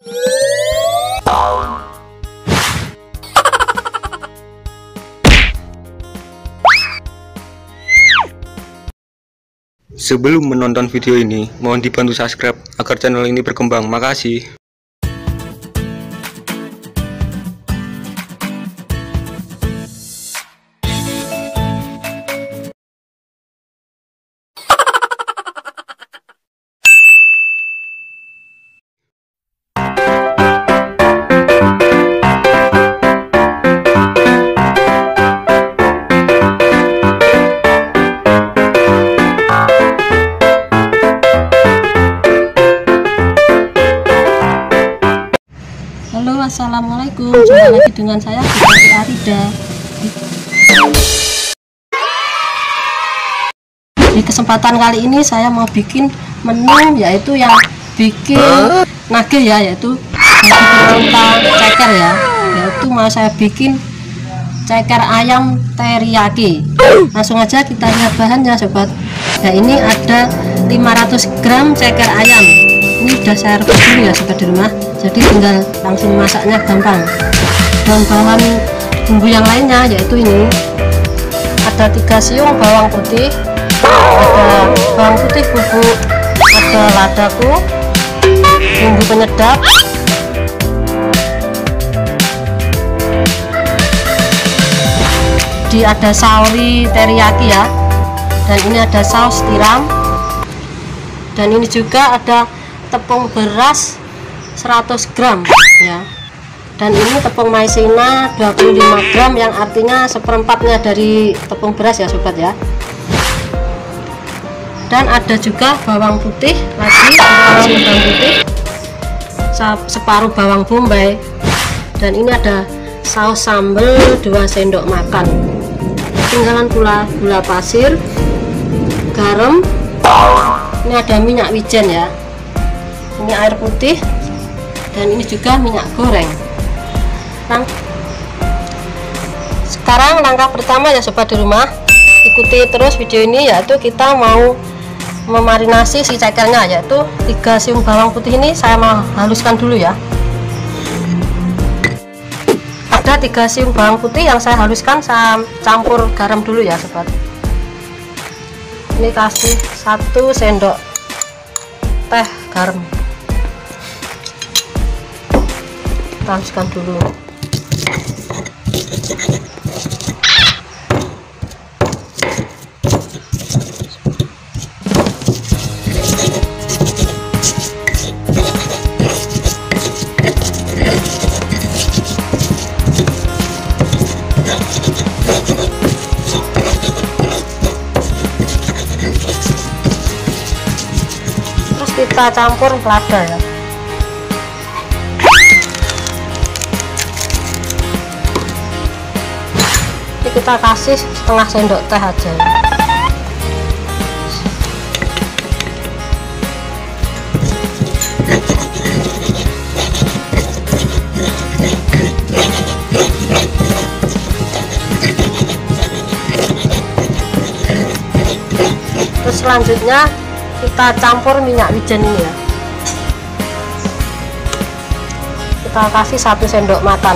Sebelum menonton video ini, mohon dibantu subscribe agar channel ini berkembang. Makasih. Halo, assalamualaikum. Jumpa lagi dengan saya Bupati Arida. Di kesempatan kali ini saya mau bikin menu, yaitu yang bikin nagih ya, yaitu ceker ya. Yaitu mau saya bikin ceker ayam teriyaki. Langsung aja kita lihat bahannya, sobat. Nah, ini ada 500 gram ceker ayam. Ini udah saya rebus dulu ya, sobat di rumah. Jadi tinggal langsung masaknya gampang. Dan bahan bumbu yang lainnya yaitu ini ada 3 siung bawang putih, ada bawang putih bubuk, ada ladaku, bumbu penyedap, ada saori teriyaki ya, dan ini ada saus tiram, dan ini juga ada tepung beras 100 gram ya, dan ini tepung maizena 25 gram yang artinya seperempatnya dari tepung beras ya, sobat ya. Dan ada juga bawang putih lagi, bawang putih, separuh bawang bombay, dan ini ada saus sambal 2 sendok makan. Tinggalan pula gula pasir, garam, ini ada minyak wijen ya, ini air putih, dan ini juga minyak goreng. Sekarang langkah pertama ya, sobat di rumah, ikuti terus video ini, yaitu kita mau memarinasi si cekernya, yaitu 3 siung bawang putih ini saya mau haluskan dulu ya. Ada 3 siung bawang putih yang saya haluskan, saya campur garam dulu ya, sobat. Ini kasih 1 sendok teh garam, haluskan dulu. Terus kita campur lada ya. Kita kasih setengah sendok teh aja ya. Terus selanjutnya kita campur minyak wijen ini ya, kita kasih 1 sendok makan.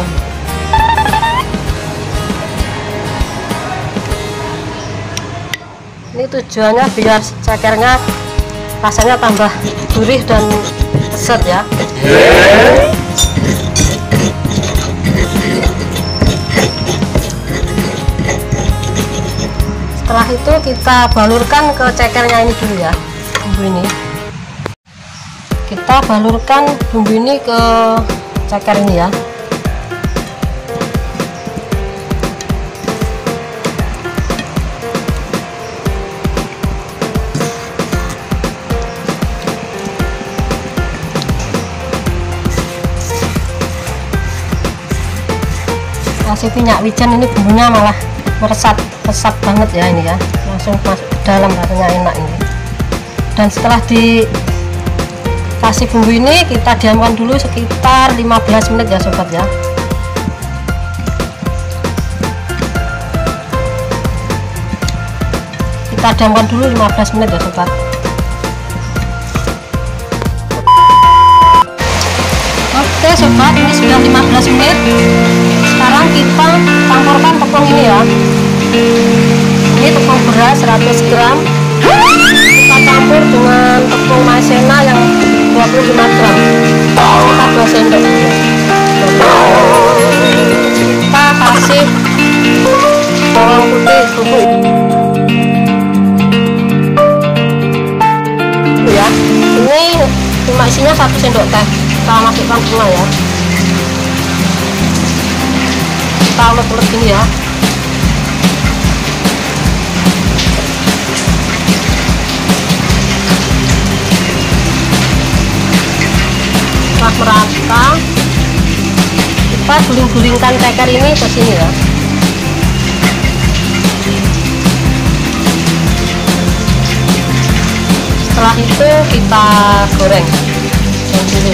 Ini tujuannya biar cekernya rasanya tambah gurih dan lezat ya. Setelah itu kita balurkan ke cekernya ini dulu ya, bumbu ini. Kita balurkan bumbu ini ke ceker ini ya. Kasih minyak wijen, ini bumbunya malah meresap banget ya, ini ya, langsung masuk ke dalam, rasanya enak ini. Dan setelah dikasih bumbu ini kita diamkan dulu sekitar 15 menit ya, sobat ya. Kita diamkan dulu 15 menit ya, sobat. Oke sobat, ini sudah 15 menit. Sekarang kita campurkan tepung ini ya. Ini tepung beras 100 gram. Kita campur dengan tepung maizena yang 25 gram. Kita 2 sendok. Kita kasih bawang putih bubuk ya. Ini cuma isinya 1 sendok teh. Kita masukkan semua ya. Kita ulek-ulek gini ya. Setelah merata, kita guling-gulingkan ceker ini ke sini ya. Setelah itu kita goreng dulu.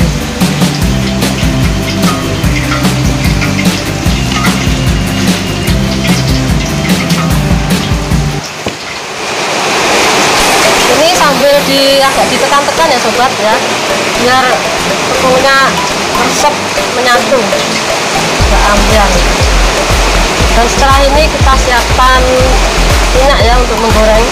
Ini sambil agak ditekan-tekan ya sobat ya, biar tepungnya meresap menyatu, agak ambiar. Dan setelah ini kita siapkan minyak ya untuk menggoreng.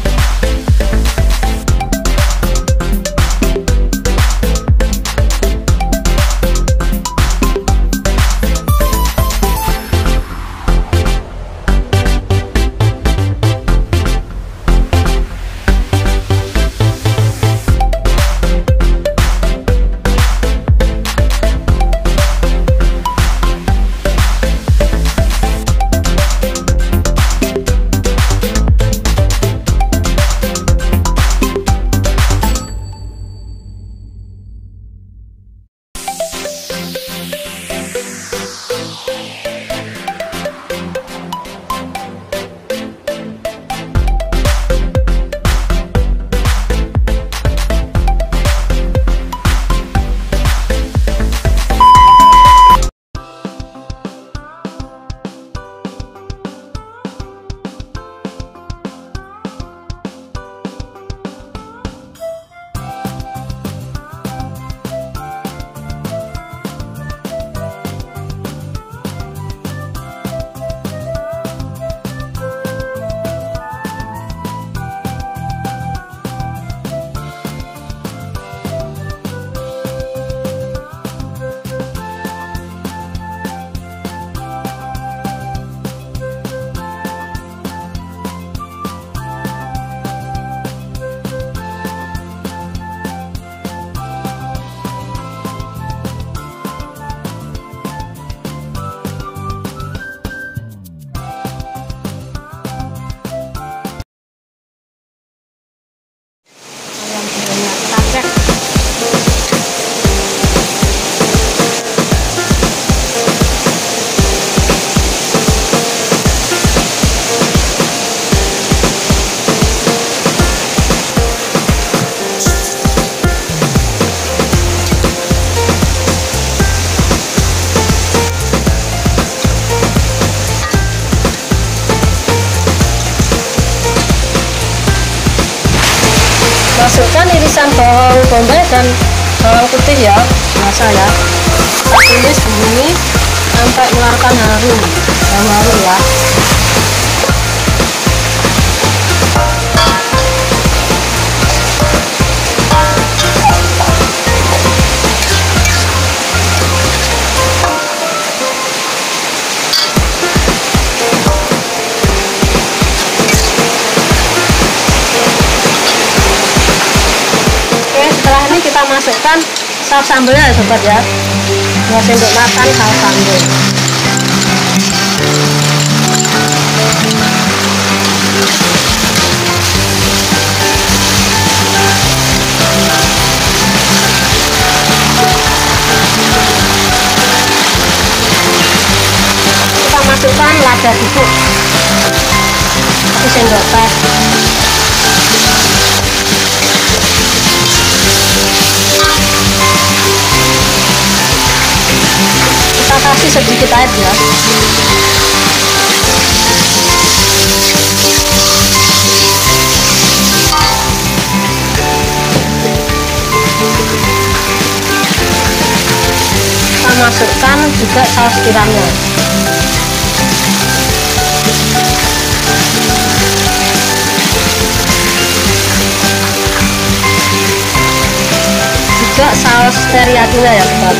Masukkan irisan bawang bombay dan bawang putih ya, biasa ya. Kita tumis begini sampai mengeluarkan harum, harum ya. Kita masukkan saus sambelnya ya sobat ya, 2 sendok makan saus sambel. Kita masukkan lada bubuk 1 sendok teh. Kita kasih sedikit air ya. masukkan juga saus tiramnya. Juga saus teriyakinya ya sobat.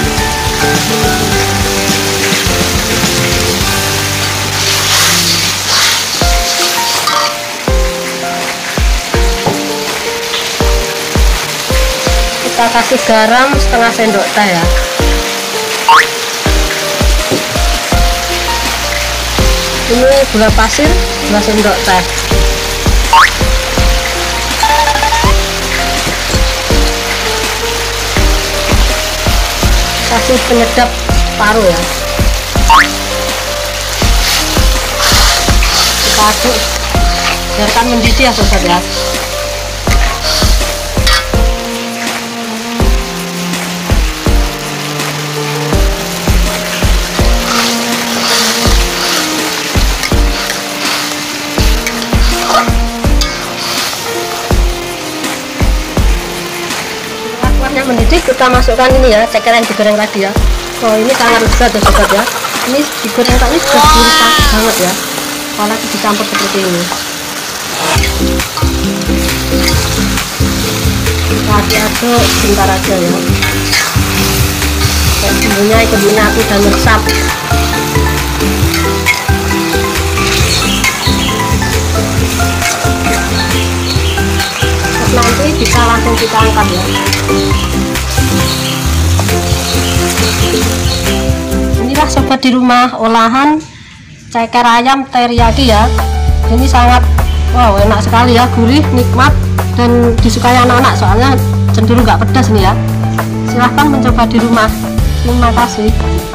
Kita kasih garam setengah sendok teh ya. Ini gula pasir 2 sendok teh. Kasih penyedap paru ya. Kita aduk biarkan mendidih ya sobat ya. Mendidih, kita masukkan ini ya, ceker yang digoreng tadi ya. Oh, ini sangat lezat ya sobat ya. Ini digoreng tadi sudah gurih banget ya, apalagi dicampur seperti ini. Kita aduk sebentar aja ya, bumbunya ikut menyatu dan meresap. Nanti bisa langsung kita angkat ya. Inilah sobat di rumah olahan ceker ayam teriyaki ya. Ini sangat wow, enak sekali ya, gurih, nikmat, dan disukai anak-anak soalnya cenderung nggak pedas nih ya. Silahkan mencoba di rumah. Terima kasih.